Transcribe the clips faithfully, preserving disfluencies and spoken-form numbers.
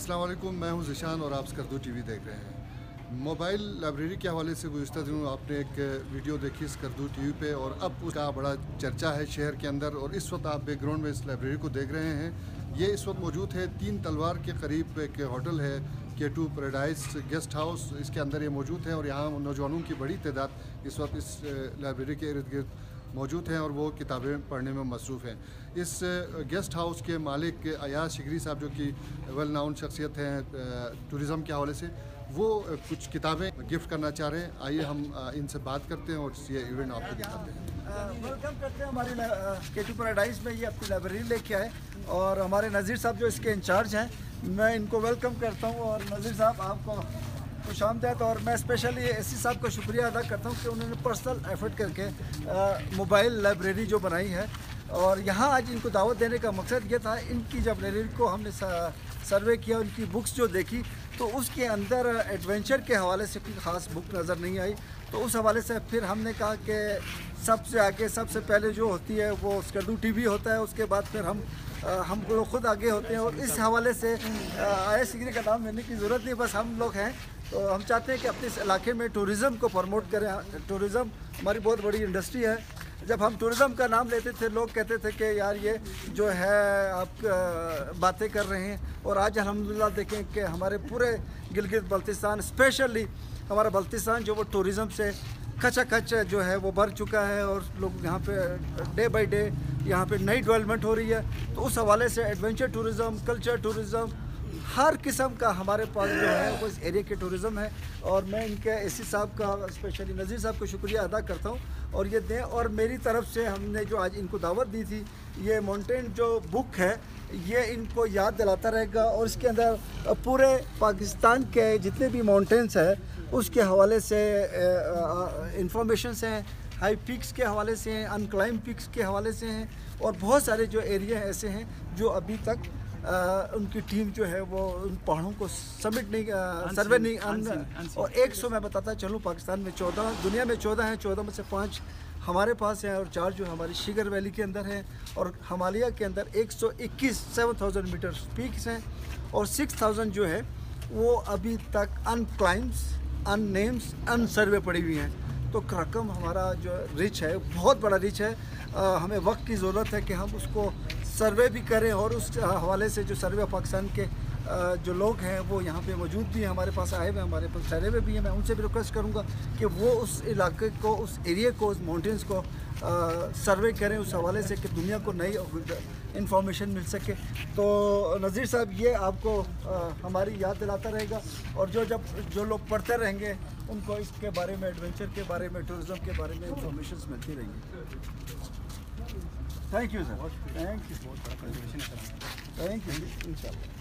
अस्सलाम वालेकुम, मैं हूं ज़िशान और आप स्कर्दू टीवी देख रहे हैं। मोबाइल लाइब्रेरी के हवाले से गुज़िश्ता दिनों आपने एक वीडियो देखी स्कर्दू टीवी पे और अब उसका बड़ा चर्चा है शहर के अंदर। और इस वक्त आप बैकग्राउंड में इस लाइब्रेरी को देख रहे हैं। ये इस वक्त मौजूद है तीन तलवार के करीब एक होटल है के टू पैराडाइज गेस्ट हाउस, इसके अंदर ये मौजूद है। और यहाँ नौजवानों की बड़ी तादाद इस वक्त इस लाइब्रेरी के इर्द गिर्द मौजूद हैं और वो किताबें पढ़ने में मसरूफ़ हैं। इस गेस्ट हाउस के मालिक अयाज शिगरी साहब, जो कि वेल नाउन शख्सियत हैं टूरिज़म के हवाले से, वो कुछ किताबें गिफ्ट करना चाह रहे हैं। आइए हम इनसे बात करते हैं और ये इवेंट आपको दिखाते हैं। वेलकम करते हैं हमारी के टू पैराडाइज में। ये अपनी लाइब्रेरी लेके आए और हमारे नज़ीर साहब जो इसके इंचार्ज हैं, मैं इनको वेलकम करता हूँ। और नज़ीर साहब आपको खुश आमदीद। और मैं स्पेशली एसी साहब का शुक्रिया अदा करता हूँ कि उन्होंने पर्सनल एफर्ट करके मोबाइल लाइब्रेरी जो बनाई है। और यहाँ आज इनको दावत देने का मकसद ये था, इनकी जब लाइब्रेरी को हमने सर्वे किया, उनकी बुक्स जो देखी तो उसके अंदर एडवेंचर के हवाले से कोई ख़ास बुक नज़र नहीं आई। तो उस हवाले से फिर हमने कहा कि सबसे आगे सबसे पहले जो होती है वो स्कर्दू टीवी होता है, उसके बाद फिर हम हम लोग खुद आगे होते हैं। और इस हवाले से अयाज शिगरी का नाम लेने की ज़रूरत नहीं, बस हम लोग हैं। तो हम चाहते हैं कि अपने इस इलाके में टूरिज़म को प्रमोट करें। टूरिज़म हमारी बहुत बड़ी इंडस्ट्री है। जब हम टूरिज़म का नाम लेते थे, लोग कहते थे कि यार ये जो है आप बातें कर रहे हैं। और आज अल्हम्दुलिल्लाह देखें कि हमारे पूरे गिलगित बल्तिस्तान, स्पेशली हमारा बल्तिस्तान जो वो टूरिज़म से खचाखच जो है वो भर चुका है। और लोग यहाँ पे डे बाय डे यहाँ पे नई डेवलपमेंट हो रही है। तो उस हवाले से एडवेंचर टूरिज़म, कल्चर टूरिज़म, हर किस्म का हमारे पास जो है वो इस एरिया के टूरिज़म है। और मैं इनके एसी साहब का, स्पेशली नज़ीर साहब को शुक्रिया अदा करता हूँ और ये दें। और मेरी तरफ से हमने जो आज इनको दावत दी थी, ये माउंटेन जो बुक है ये इनको याद दिलाता रहेगा। और इसके अंदर पूरे पाकिस्तान के जितने भी माउंटेन्स हैं उसके हवाले से इंफॉर्मेशंस हैं, हाई पिक्स के हवाले से हैं, अनक्लाइम पिक्स के हवाले से हैं। और बहुत सारे जो एरिया ऐसे हैं जो अभी तक आ, उनकी टीम जो है वो उन पहाड़ों को सबमिट नहीं, सर्वे नहीं अन, और एक सौ मैं बताता चलूँ, पाकिस्तान में चौदह, दुनिया में चौदह हैं, चौदह में से पाँच हमारे पास हैं और चार जो हमारी शिगर वैली के अंदर हैं। और हिमालय के अंदर एक सौ इक्कीस सेवन थाउजेंड मीटर पीक्स हैं और सिक्स थाउजेंड जो है वो अभी तक अनक्लाइम्स, अननेम्स, अन सर्वे पड़ी हुई हैं। तो रकम हमारा जो रिच है, बहुत बड़ा रिच है। आ, हमें वक्त की ज़रूरत है कि हम उसको सर्वे भी करें। और उस हवाले से जो सर्वे पाकिस्तान के जो लोग हैं वो यहाँ पे मौजूद भी हैं, हमारे पास आए हुए, हमारे पास ठहरे हुए भी हैं। मैं उनसे भी रिक्वेस्ट करूँगा कि वो उस इलाके को, उस एरिया को, उस माउंटेन्स को सर्वे करें उस हवाले से कि दुनिया को नई इंफॉर्मेशन मिल सके। तो नज़ीर साहब ये आपको आ, हमारी याद दिलाता रहेगा। और जो जब जो लोग पढ़ते रहेंगे उनको इसके बारे में, एडवेंचर के बारे में, टूरिज़म के बारे में इंफॉर्मेशन मिलती रहेंगी। Thank you sir, thank you, thank you, इंशाल्लाह।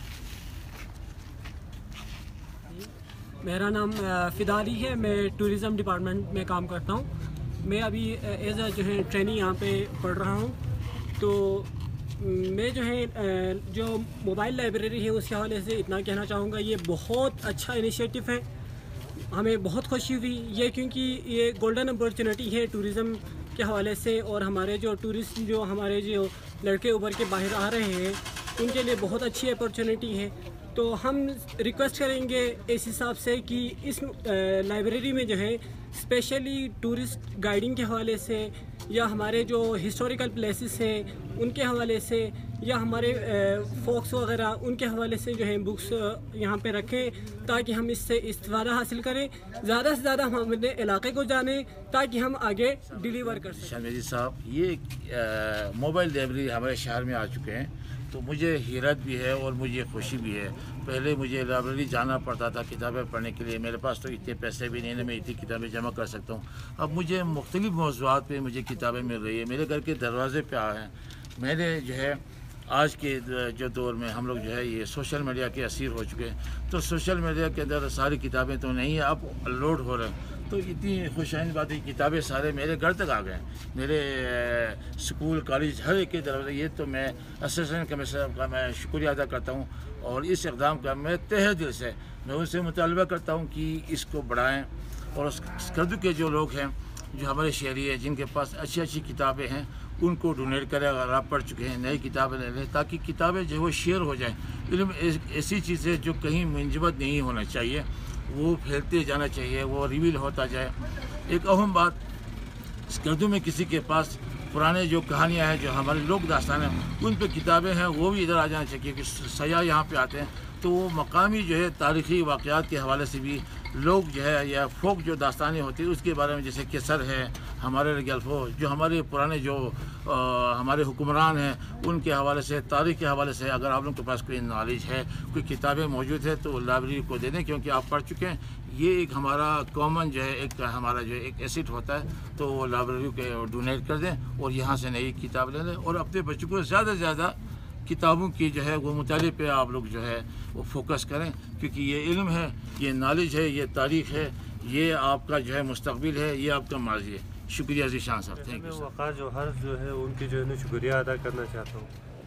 मेरा नाम फ़िदाली है, मैं टूरिज़म डिपार्टमेंट में काम करता हूँ। मैं अभी एज अ जो है ट्रेनिंग यहाँ पे पढ़ रहा हूँ। तो मैं जो है जो मोबाइल लाइब्रेरी है उसके हवाले से इतना कहना चाहूँगा, ये बहुत अच्छा इनिशिएटिव है। हमें बहुत खुशी हुई ये, क्योंकि ये गोल्डन अपॉर्चुनिटी है टूरिज़म के हवाले से। और हमारे जो टूरिस्ट, जो हमारे जो लड़के उभर के बाहर आ रहे हैं, उनके लिए बहुत अच्छी अपॉर्चुनिटी है। तो हम रिक्वेस्ट करेंगे इस हिसाब से कि इस लाइब्रेरी में जो है स्पेशली टूरिस्ट गाइडिंग के हवाले से, या हमारे जो हिस्टोरिकल प्लेसेस हैं उनके हवाले से, या हमारे फोक्स वगैरह उनके हवाले से जो है बुक्स यहाँ पे रखें, ताकि हम इससे इस्तिफ़ादा हासिल करें, ज़्यादा से ज़्यादा हम अपने इलाके को जानें ताकि हम आगे डिलीवर कर सकें। शामिर साहब, ये मोबाइल लाइब्रेरी हमारे शहर में आ चुके हैं, तो मुझे हैरत भी है और मुझे खुशी भी है। पहले मुझे लाइब्रेरी जाना पड़ता था किताबें पढ़ने के लिए, मेरे पास तो इतने पैसे भी नहीं है मैं इतनी किताबें जमा कर सकता हूँ। अब मुझे मुख्तलिफ़ मौज़ूआत पे मुझे किताबें मिल रही है, मेरे घर के दरवाज़े पे आ हैं। मैंने जो है आज के जो दौर में हम लोग जो है ये सोशल मीडिया के असीर हो चुके हैं, तो सोशल मीडिया के अंदर सारी किताबें तो नहीं है, अब अपलोड हो रहे हैं। तो इतनी खुशाइन बात है, किताबें सारे मेरे घर तक आ गए, मेरे स्कूल, कॉलेज, हर एक के दरवाजे। ये तो मैं असिस्टेंट कमिश्नर का मैं शुक्रिया अदा करता हूँ। और इस इक़दाम का मैं तहे दिल से मैं उनसे मुतालबा करता हूँ कि इसको बढ़ाएँ। और स्कर्दू के जो लोग हैं, जो हमारे शहरी हैं, जिनके पास अच्छी अच्छी किताबें हैं, ان کو ڈونیٹ کریں اگر آپ پڑھ چکے ہیں نئی کتابیں لے لیں تاکہ کتابیں جو ہے وہ شیئر ہو جائیں. علم ایسی چیز ہے جو کہیں منجمد نہیں ہونا چاہیے, وہ پھیلتے جانا چاہیے, وہ ریویل ہوتا جائے. ایک اہم بات, اسکردو میں کسی کے پاس پرانے جو کہانیاں ہیں جو ہمارے لوک داستان ہیں ان پہ کتابیں ہیں وہ بھی ادھر آ جانا چاہیے کہ سیاح یہاں پہ آتے ہیں تو وہ مقامی جو ہے تاریخی واقعات کے حوالے سے بھی لوگ جو ہے یا فوک جو داستانیں ہوتی ہیں اس کے بارے میں, جیسے کیسر ہے, ہمارے گلفو جو ہمارے پرانے جو ہمارے حکمران ہیں ان کے حوالے سے, تاریخ کے حوالے سے اگر آپ لوگوں کے پاس کوئی نالج ہے, کوئی کتابیں موجود ہے تو لائبریری کو دے دیں کیونکہ آپ پڑھ چکے ہیں. یہ ایک ہمارا کامن جو ہے ایک ہمارا جو ایک ایسٹ ہوتا ہے تو وہ لائبریری کو ڈونیٹ کر دیں اور یہاں سے نئی کتاب لے لیں اور اپنے بچوں کو زیادہ سے زیادہ کتابوں کی جو ہے وہ مطالعے پہ آپ لوگ جو ہے وہ فوکس کریں کیونکہ یہ علم ہے, یہ نالج ہے, یہ تاریخ ہے, یہ آپ کا جو ہے مستقبل ہے, یہ آپ کا ماضی ہے. شکریہ ذیشان صاحب, تھینک یو. میں وقار جوہر جو ہے ان کی جو ہے نا شکریہ ادا کرنا چاہتا ہوں.